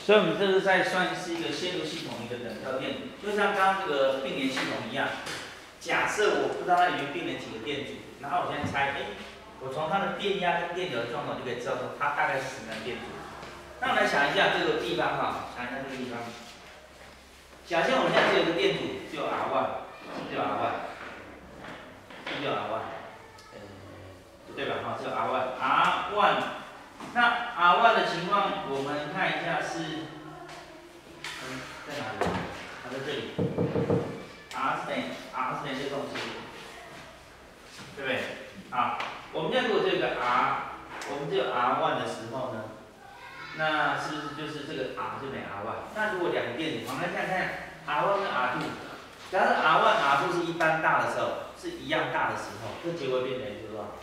所以我们这是在算是一个线路系统的一个等效电阻，就像刚刚这个并联系统一样。假设我不知道它里面并联几个电阻，然后我现在猜，我从它的电压跟电流的状况就可以知道说它大概是什么样的电阻。那我们来想一下这个地方哈，想一下这个地方。假设我们现在只有一个电阻，只有 R1， 只有 R1， 只有 R1， 对吧？哈，只有 R1， 那 R1 的情况，我们看一下是，在哪里？它在这里。R 是等于这个东西，对不对？好，我们现在如果这个 R， 我们只有 R1 的时候呢，那是不是就是这个 R 就等于 R1？ 那如果两个电阻，我们来看看 R1 跟 R2， 假设 R1、R2 是一般大的时候，是一样大的时候，这结果变等于多少？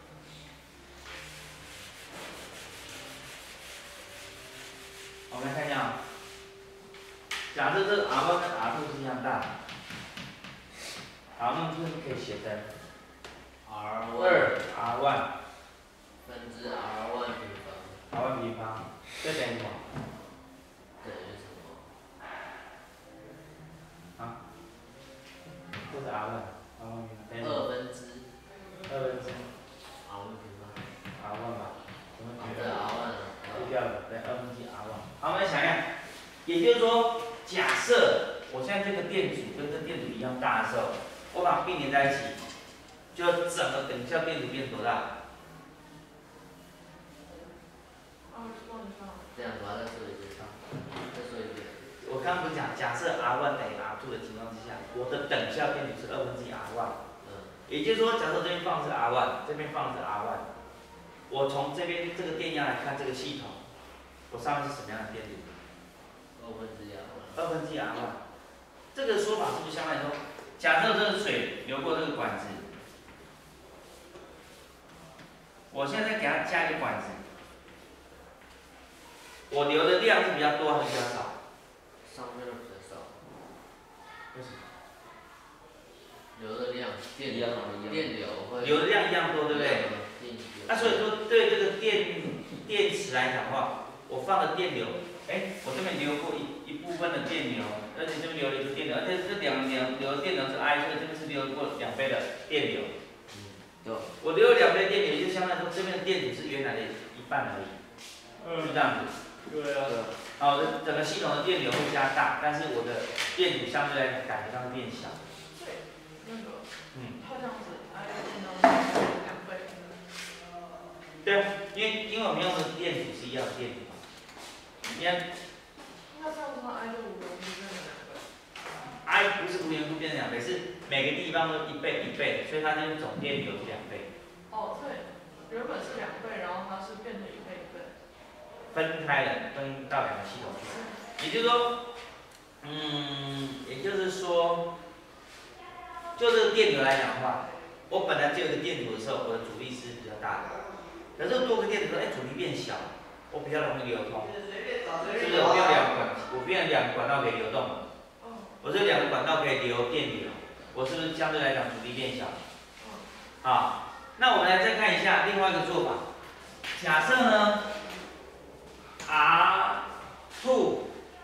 我们来看一下啊，假设这个 R1 跟 R2 是一样大，好，那么这是可以写成 2R1 分之 R1 平方。 R1 平方，这等于什么？ 等于什么？ 啊？这是 R1 平方 2分之 R1 平方。 R1 吧？怎么觉对得？ R1 对掉了，对，2分之 R1。好，我们来想一下，也就是说，假设我现在这个电阻跟这电阻一样大的时候，我把并联在一起，就整个等效电阻变多大？ 这样子吧，再说一遍。再说一遍。 我刚刚不是讲，假设 R1 等于 R2 的情况之下，我的等效电阻是2分之一 R1。也就是说，假设这边放的是 R1， 这边放的是 R1， 我从这边这个电压来看这个系统，我上面是什么样的电阻 2分之一 R1。 2分之一 R1。这个说法是不是相当于说，假设这个水流过这个管子，我现在给它加一个管子，我流的量是比较多还是比较少？ 上面的比较少。 为什么？ 流的量，电流会。 流的量一样多，对不对？那所以说，对这个电池来讲的话，我放的电流，我这边流过一部分的电流，而且这边流了一个电流，而且这两流的电流是 I， 所以这边是流过2倍的电流。 对。 我流了2倍电流，就相当于说这边的电阻是原来的一半而已，是这样子。 对啊。 好的，整个系统的电流会加大，但是我的电阻相对来讲感觉上会变小。 对，那个，它这样子，I 电到2倍。 对啊，因为我们用的电阻是一样的电阻嘛。你看。 那这样的话，I 就无缘无故变成2倍。 I 不是无缘无故变成2倍，是每个地方都1倍1倍，所以它就是总电流是2倍。 哦，对，原本是2倍，然后它是变成1倍1倍。 分开了，分到2个系统去。也就是说，就这个电流来讲的话，我本来就有一个电阻的时候，我的阻力是比较大的。可是多个电阻，阻力变小，我比较容易流通，是不是？我变2个管道可以流动，我这2个管道可以流电流，我是不是相对来讲阻力变小？好，那我们来再看一下另外一个做法。假设呢 ，R2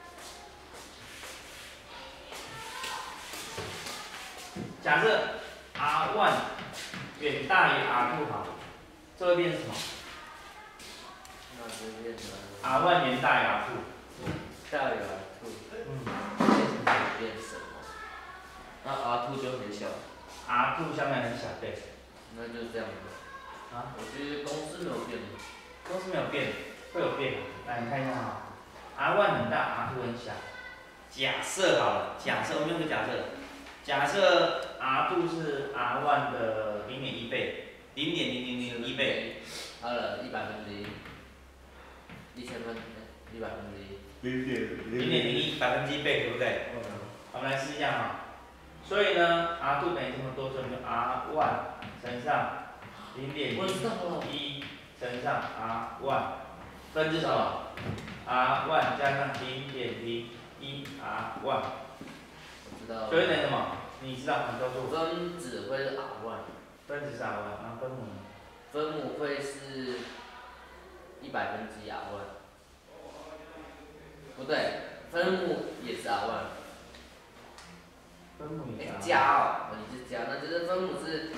假设 R1 远大于 R2 好，这会变成什么？ 那就变成 R1 远大于 R2。 大于 R2。变什么？那 R2 就很小。 R2 相对很小，对。 那就这样子。 啊？ 我觉得公式没有变。 公式没有变，会有变。来，你看一下哈 ，R1 很大 ，R2 很小。假设好了，我们用个假设 R2 是 R1 的0.1倍，0.0001倍。 它的100分之一，1000分，100分之一。 0.01百分之1倍，对不对？我们来试一下哈。所以呢 ，R2 等于这么多，所以我们就 R1 乘上0.01乘上 R1 分之什么 ？R1 加上0.01 R1。 我知道。 所以等于什么？你知道？你告诉我。 分子会是 R1。 分子是 R1，然后分母呢？ 分母会是100分之一 R1。 对，分母也是 R1。 分母也是 R1。 加哦，你是加，那就是分母是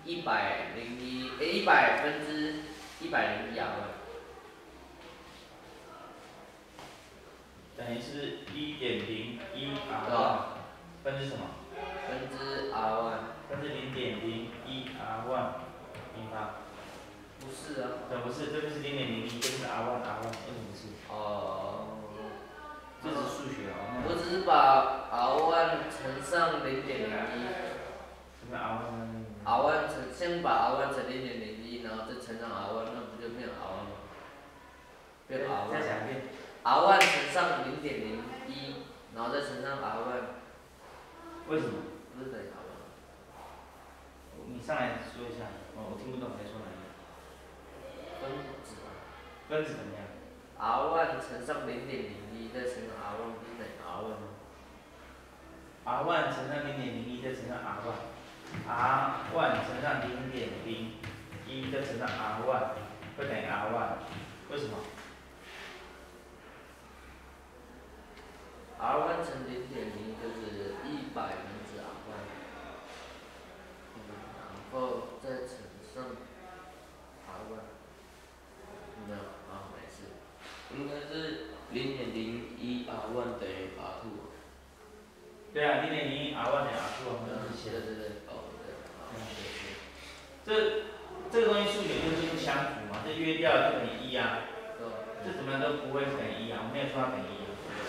100分之101 R1。 等于是1.01 对 R1，分之什么？ 分之 R1。 分之0.01 R1，明白？ 不是啊。 不是，这个是0.01，这个是 R1，为什么是？ 哦。 这是数学哦。 我只是把 R1 乘上0.01。 什么 R1？ R1 先把 R1 乘0.01，然后再乘上 R1，那不就变 R1 吗？变 R1。 再讲一遍。 R1 乘上0.01，然后再乘上 R1。 为什么？ 不是等于 R1。 你上来说一下，我听不懂你在说哪里。 分子。 分子怎么样 ？R1 乘上0.01，再乘上 R1，不是等于 R1 吗 ？R1 乘上0.01，再乘上 R1。R1 乘上0.01，再乘上 R1，会等于 R1。为什么 ？R1 乘0.01就是100分之 R1，然后再乘上 R1。没有啊，没事。 应该是0.01 R1等于 R2。 对啊，0.01 R1 等于 R2，我们这么写的。 对，哦对。这个东西数学就是不相符嘛，这约掉就等于1啊。这怎么样都不会等于1啊，我没有说它等于1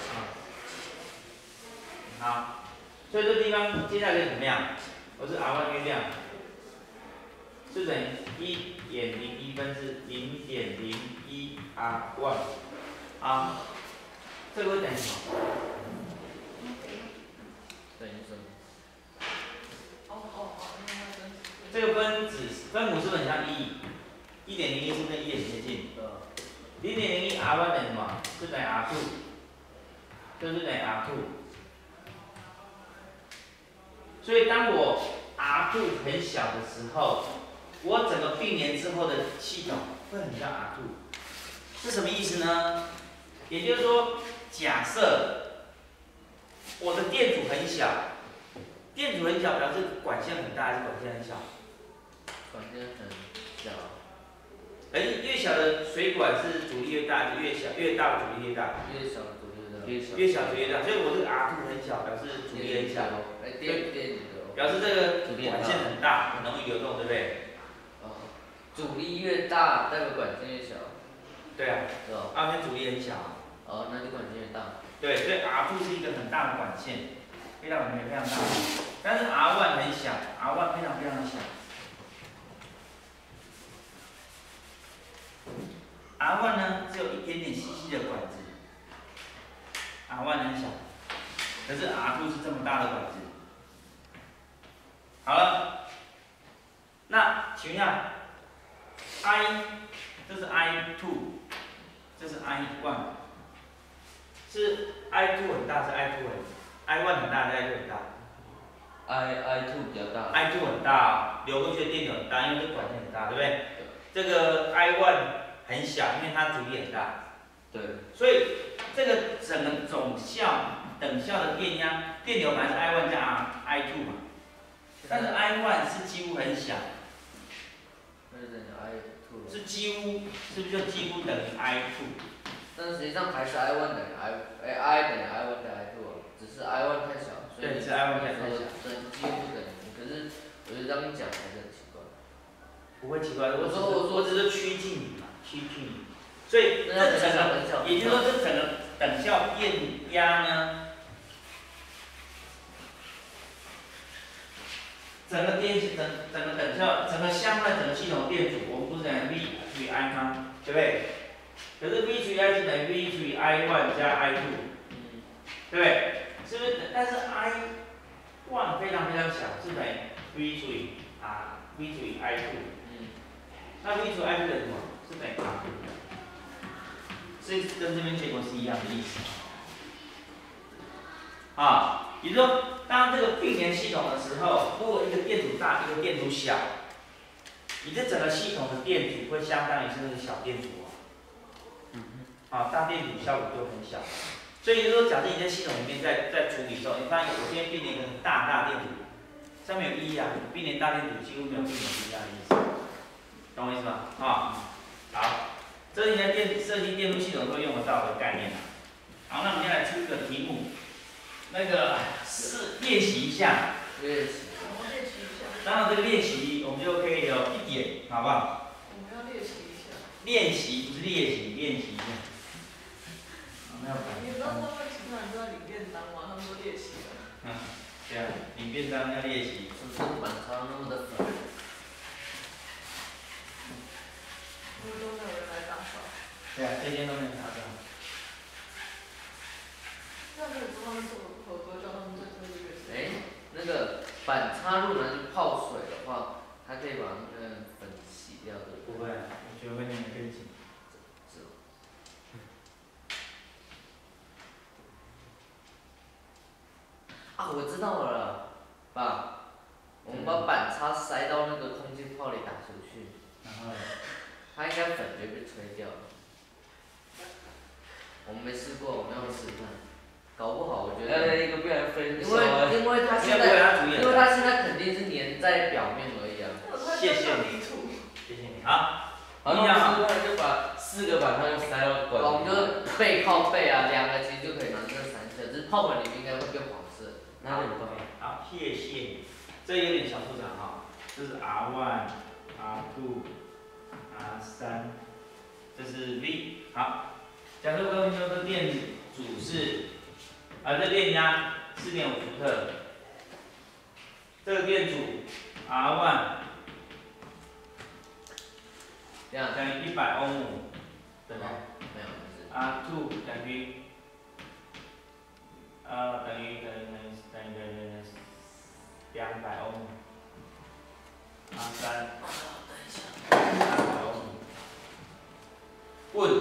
啊。好，所以这地方接下来可以怎么样？我是 R1 约掉，是等于1.01分之0.01 R1。啊，这个会等于什么？ 等于什么？ 这个分母是不是很像1.01是不是跟1很接近？0.01 R1 等于什么？是等于 R2，就是等于 R2。所以当我 R2 很小的时候，我整个并联之后的系统会很像 R2，是什么意思呢？也就是说，假设我的电阻很小，电阻很小表示管线很大还是管线很小？ 管线很小。 越小的水管是阻力越大，还是越大的阻力越大？ 越小的阻力越大。 越小阻力越大，所以我这个 R2 很小，表示阻力很小。表示这个管线很大，很容易流动，对不对？ 阻力越大，代表管线越小。 对啊。 是吧 R1阻力很小。 那就管线越大。 对，所以 R2 是一个很大的管线，非常大。但是 R1 很小 ，R1 非常小。R1 呢，只有一点点细细的管子 ，R1 很小，可是 R2 是这么大的管子。好了，那请问一下 ，I 这是 I2，这是 I1，是 I2 很大，是 I1 很大，还是 I2 很大 ？I2 比较大。 I2 很大，流过去的电流很大，因为这管线很大，对不对？这个 I1 很小，因为它阻力很大。 对。 所以这个整个等效的电压、电流还是 I1 加 I2 嘛。但是 I1 是几乎很小。 那就等于 I2。 是几乎，是不是就几乎等于 I2？ 但实际上还是 I1 等于 I 等于 I1 等于 I2 只是 I1 太小，所以对，是 I1 太小。 几乎不等于。可是我觉得这样讲还是很奇怪。 不会奇怪，我只是趋近你嘛，趋近你。所以这整个，也就是说这整个等效电压呢，整个等效，整个相关整个系统的电阻，我们不是讲 V 除以 I 吗？对不对？可是 V 除以 I 是等于 V 除以 I1 加 I2，对不对？是不是？但是 I1 非常小，是等于 V 除以 V 除以 I2。那 V 除以 I2 等于什么？是等于 R2。所以跟这边结果是一样的意思。也就是说，当这个并联系统的时候，如果一个电阻大，一个电阻小，你这整个系统的电阻会相当于是那个小电阻大电阻效果就很小。 所以说，假设你在系统里面在处理的时候，你发现我今天并联一个很大电阻，上面有1啊，并联大电阻几乎没有并联1啊的意思，懂我意思吗？啊，好，这是你在设计电路系统会用得到的概念啊。好，那我们现在来出一个题目，那个是练习一下。 练习。 练习一下。 当然，这个练习我们就可以有一点，好不好？ 我们要练习一下。 练习不是练习，练习一下。 你知道他们其他人都在领便当吗？他们都练习了。 对啊，领便当要练习。 这个板擦那么的粉。 因为都没有人来打扫。 对啊，这些都没有打扫。 那可以说他们做的不合格，叫他们再做一个。 那个板擦如果拿去泡水的话，它可以把那个粉洗掉的。 不会，我觉得会弄得更紧。 啊，我知道了，爸，我们把板擦塞到那个空气泡里打出去， 然后它应该粉就被吹掉了。我们没试过，我们要试看，搞不好我觉得。一个不然分因为它现在肯定是粘在表面而已啊。 谢谢你，谢谢你，好。 好，那我们就把4个板擦就塞到管。我们就背靠背啊，2个其实就可以拿这3下，只是泡管里面应该会变黄色。 好，好，谢谢你。这有点小复杂哈，这是 R1、R2、R3，这是 V。好，假设各位说这电阻是，这电压4.5伏特，这个电阻 R1 等于100欧姆，对吗？ 没有。 R2 等于等于200欧姆，R3 200欧姆。问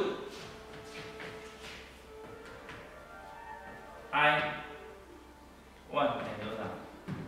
I1 等于多少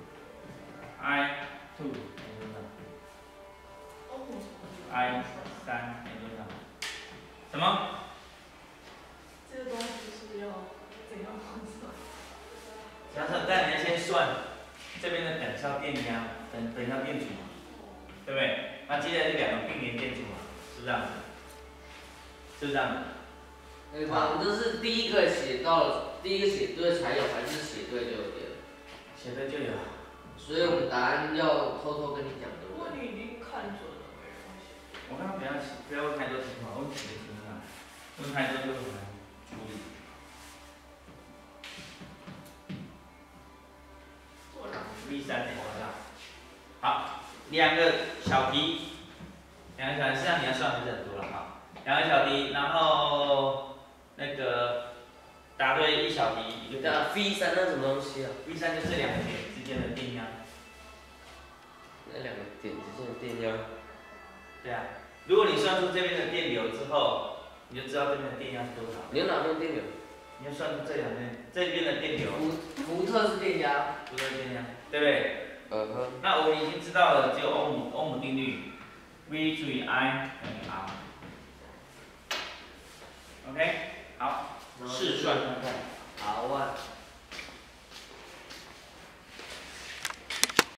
？I2 等于多少 ？I3 等于多少？什么？ 这个东西是要怎样换算？ 假设但你要先算这边的等效电压，等效电阻嘛，对不对？那接下来这2个并联电阻嘛，是不是这样子？是不是这样子？ 我们这是第一个写对才有，还是写对就有点？ 写对就有。 所以我们答案要偷偷跟你讲的。 如果你已经看准了，没关系。 我刚刚不要问太多题嘛，问几个题目啊？问太多就很难处理。V3等于多少？好，2个小题，2个小题，实际上你要算还是很多了哈。2个小题，然后那个答对1小题1个。 V3那什么东西啊 ？V3就是2个点之间的电压。 那2个点之间的电压。 对啊，如果你算出这边的电流之后，你就知道这边的电压是多少。 你有哪边电流？ 你要算出这边的电流。 伏特是电压。 伏特电压，对不对？那我们已经知道了，只有欧姆定律 ，V 除以 I 等于 R。OK， 好，试算看看。 R1。